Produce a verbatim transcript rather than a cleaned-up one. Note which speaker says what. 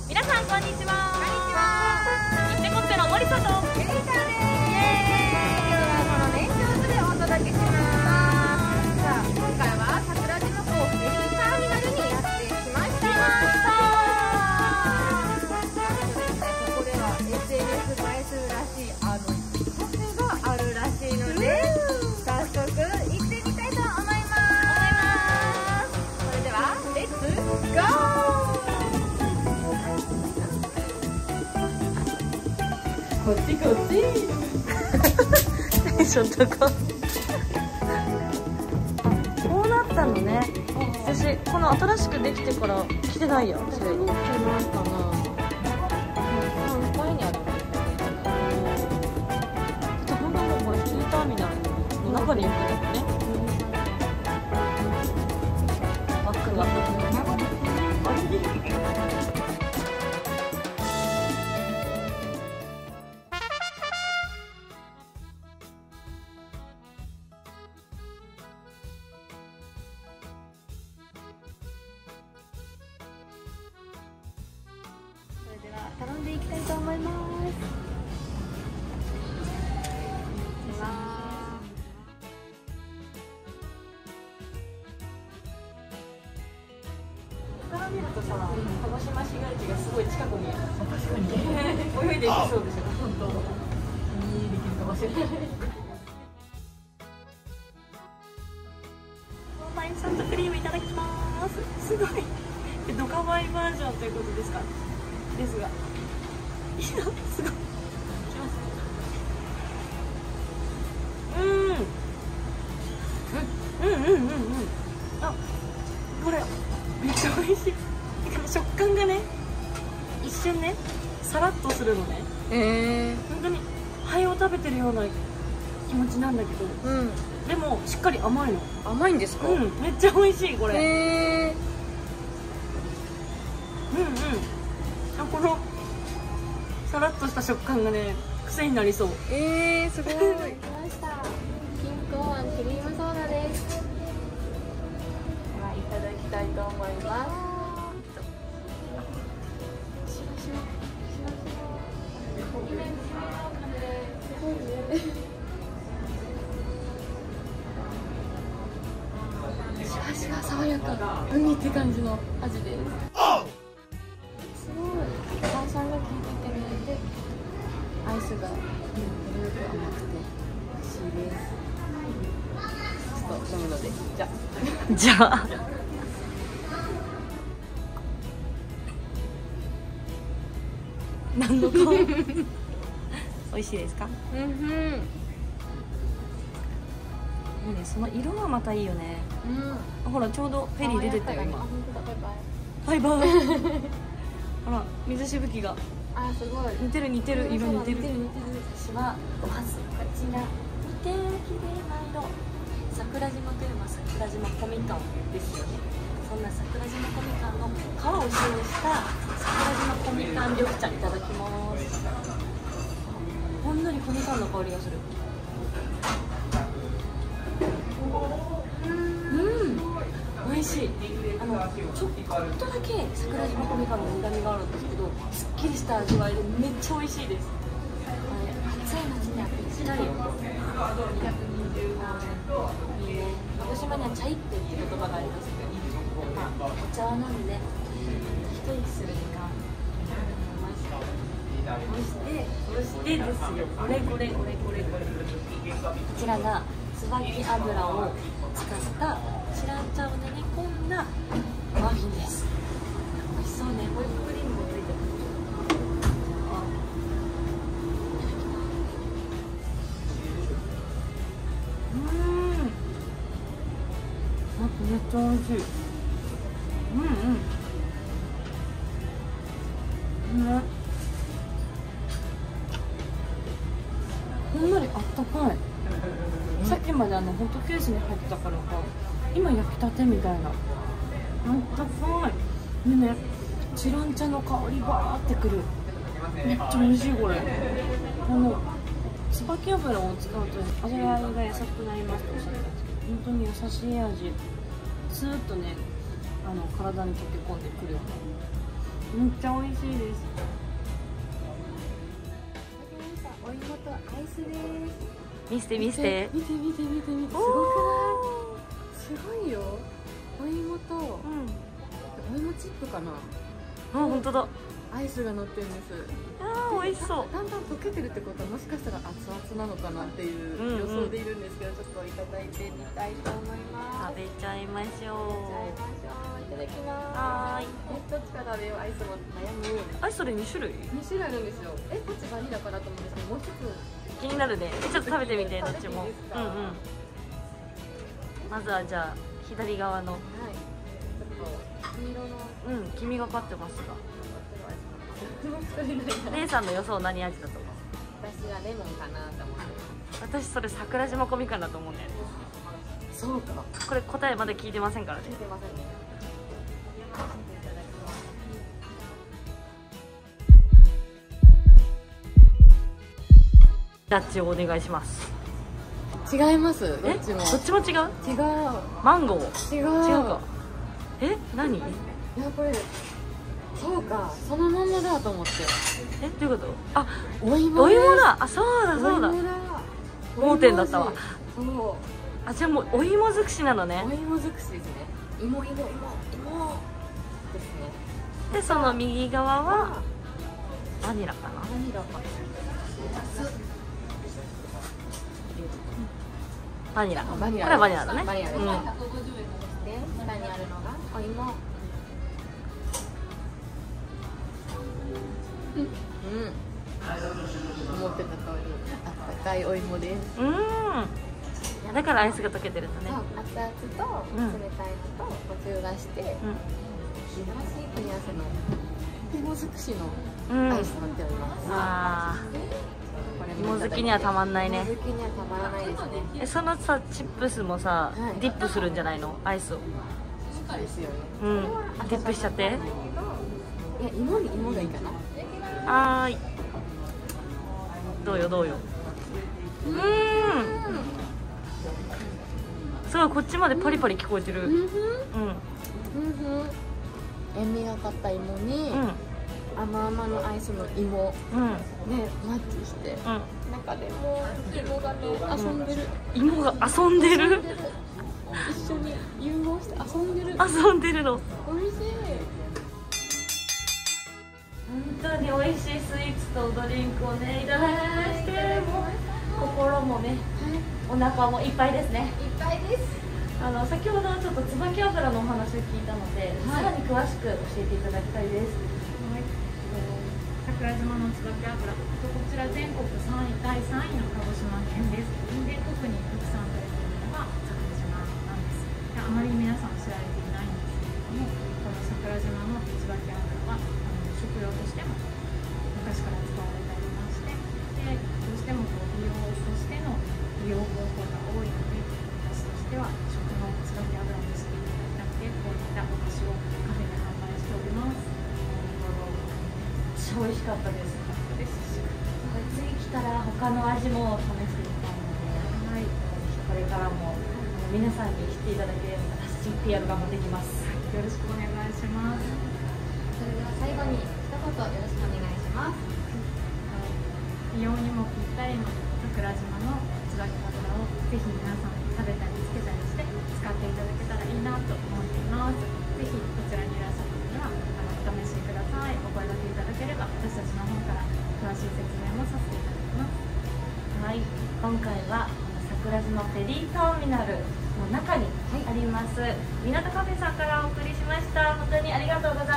Speaker 1: 皆さんこんにちは。こんにちは。イッテコッペの森里ゆりさんです。イエーイ。
Speaker 2: この年長図でお届けします。さあ今回は桜島港フェリーターミナルにやってきました。ここでは エスエヌエス 映えするらしいあのカフェがあるらしいので早速行ってみたいと思います。それではレッツゴー。こっちこっち。
Speaker 1: テンション高い。こうなったのね。私この新しくできてから来てないよ。それ。来てないかな。うん、向かいにある。本当もうこれフェリーターミナルの中に行くんだよね。ワクワク。
Speaker 2: では頼んでいきたいと思います。
Speaker 1: ここから見るとさ、鹿児島市街地がすごい近くに。確かに。泳いでいきそうでしょ。本当。いいできるかもしれない。パインソフトクリームいただきます。すごい。ドカバイバージョンということですか。ですが。いや、すごい。うん。うんうんうんうんうん。あ、これめっちゃ美味しい。食感がね、一瞬ね、さらっとするのね。ええ。本当に灰を食べてるような気持ちなんだけど、うん。でもしっかり甘いの。
Speaker 2: 甘いんですか？
Speaker 1: うん、めっちゃ美味しいこれ。
Speaker 2: へえ。
Speaker 1: うんうん。あ、このさらっとした食感がね、癖になりそう。
Speaker 2: えー、すごい。来ました。金庫あんクリームソーダです。ではいただきたいと思います。しましょう。しわしわ爽やか。海って感じの味です。すごい。炭酸が効いていてね、でアイスが程よく甘くて美味しいです。ちょっと飲むので、じゃあ
Speaker 1: じゃあ何の顔美味しいですか？
Speaker 2: うんうん。
Speaker 1: いいね、その色がまたいいよね。
Speaker 2: うん。
Speaker 1: ほらちょうどフェリー出てったよ今。
Speaker 2: あ、本当だ。バイバイ。
Speaker 1: バイバイ。ほら水しぶきが。
Speaker 2: あ、すごい。
Speaker 1: 似てる似てる、色似てる。
Speaker 2: 似てる似てる。
Speaker 1: 私はまずこちら見て綺麗な色。桜島といえば桜島小みかんですよね。そんな桜島小みかんの皮を使用した桜島小みかん緑茶いただきます。ほんのり小みかんの香りがする。うん、美味しい。あのちょっとだけ桜島小みかんの苦みがあるんですけど、すっきりした味わいでめっちゃ美味しいです。暑い夏にはぴったり。いいね。鹿児島にはチャイッペっていう言葉がありますけど、まあ、お茶を飲んで一息する時間そしてそしてですよ、これこれこれこれこれこちらが椿油を使ったシラン茶を練り込んだマフィンです。美味しそうね。ホイップクリームもついてる。めっちゃ美味しい。うんうん。ね。ほんのりあったかい。さっきまであのホットケースに入ってたからか、今焼きたてみたいな。あったかい。でね、チラン茶の香りバーってくる。めっちゃ美味しいこれ。あの椿油を使うと味わいが優しくなりますとおっしゃってたんですけど、本当に優しい味。スーッとね、あの体に溶け込んでくるような。 めっちゃ美味しいです。
Speaker 2: お芋とアイスです。
Speaker 1: 見せて見せて。
Speaker 2: 見て見て見て見て。すごくない？すごいよ。お芋と、うん、お芋チップかな。
Speaker 1: あ、本当だ。
Speaker 2: アイスが乗ってるんです。
Speaker 1: あー、美味しそう。
Speaker 2: だんだん溶けてるってことはもしかしたら熱々なのかなっていう予想でいるんですけど、うんうん、ちょっといただいてみたいと思います。
Speaker 1: 食べちゃいましょう。
Speaker 2: いただきます。
Speaker 1: はーい。
Speaker 2: え、どっちから食べよう。アイスも悩む。
Speaker 1: アイスそれに種類？
Speaker 2: に種類あるんですよ。え、こっちバニラかなと思うんですけど、もう一つ
Speaker 1: 気になるね。ちょっと食べてみて、どっちも。うんうん。まずはじゃあ左側の。はい。ちょっと黄色の。うん、黄身がかってますが。姉さんの予想何味だと思う？
Speaker 2: 私はレモンかなと思って。
Speaker 1: 私それ桜島込みかなと思うんだよね。
Speaker 2: そうか。
Speaker 1: これ答えまだ聞いてませんからね。
Speaker 2: 聞いてませんね。
Speaker 1: ジャッジをお願いします。
Speaker 2: 違います。どっちも。
Speaker 1: どっちも違う？
Speaker 2: 違う。
Speaker 1: マンゴー。
Speaker 2: 違う。
Speaker 1: 違うか。え、何？いや
Speaker 2: これ。そうか、そのままだと思って。
Speaker 1: え、どういうこと？あ、
Speaker 2: お芋。
Speaker 1: お芋だ。あ、そうだそうだ。盲点だったわ。
Speaker 2: そう。
Speaker 1: あ、じゃあもうお芋尽くしなのね。
Speaker 2: お芋尽くしですね。芋芋芋芋ですね。
Speaker 1: で、その右側はバニラかな。
Speaker 2: バニラか。
Speaker 1: バニラ。
Speaker 2: バニラ。
Speaker 1: これはバニラだね。
Speaker 2: バニラです。
Speaker 1: うん。
Speaker 2: で、下にあるのがお芋。うん。思ってた通り、あったかいお芋です。
Speaker 1: うん。だからアイスが溶けてるんだね。
Speaker 2: 熱々と冷たいのとお中がして、素晴らしい組み合わせの芋尽くしのアイスになっております。
Speaker 1: ああ。芋好きにはたまんないね。
Speaker 2: 芋好きにはたまらないですね。
Speaker 1: え、そのさチップスもさ、ディップするんじゃないの？アイスを。
Speaker 2: そうですよね。
Speaker 1: うん。ディップしちゃって。いや、
Speaker 2: 芋に芋がいいかな。
Speaker 1: はーい。どうよどうよ。うん。すごいこっちまでパリパリ聞こえてる。うん。うん。
Speaker 2: 塩味がかった芋に、甘々のアイスの芋、
Speaker 1: うん、
Speaker 2: ねマッチして、うん、中でも芋がね遊んでる。
Speaker 1: 芋が遊んでる。
Speaker 2: 一緒に融合して遊んでる。
Speaker 1: 遊んでるの。
Speaker 2: 美味しい。
Speaker 1: 本当に美味しいスイーツとドリンクをねいただきまして、もう心もね、はい、お腹もいっぱいですね。
Speaker 2: いっぱいです。
Speaker 1: あの先ほどちょっと椿油のお話を聞いたので、はい、さらに詳しく教えていただきたいです。はい、
Speaker 3: 桜島の椿油、こちら全国さんいだいさんいの鹿児島県です。で特に特産されているのが桜島なんです。であまり皆さん知られていないんですけれども、この桜島の椿油はあの食用としても昔から使われておりまして、でどうしてもこう美容としての利用方法が多いので、私としては食の椿油にしていただきたくて、こういったお菓子をカフェで販売しております。
Speaker 1: 超美味しかったです。次来たら他の味も試してみたいので、はい、これからも皆さんに知っていただければ私 ピーアール 頑張っていきます。
Speaker 3: よろしくお願いします。
Speaker 2: それでは最後に一言よろしくお願いします。
Speaker 3: 美容にもぴったりの桜島の椿油をぜひ皆さん食べたりつけたりして使っていただけたらいいなと思っています。ぜひこちらにいらっしゃる方はあのお試しください。お声掛けいただければ私たちの方から詳しい説明もさせていただきます。
Speaker 1: はい、今回は桜島フェリーターミナルの中にあります、はい、港カフェさんからお送りしました。本当にありがとうございました。